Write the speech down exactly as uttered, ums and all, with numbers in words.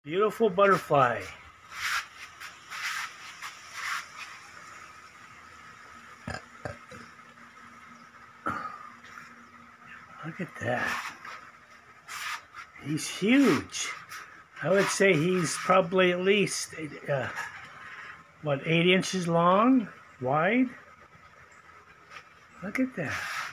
Beautiful butterfly. Look at that. He's huge. I would say he's probably at least, uh, what, eight inches long, wide? Look at that.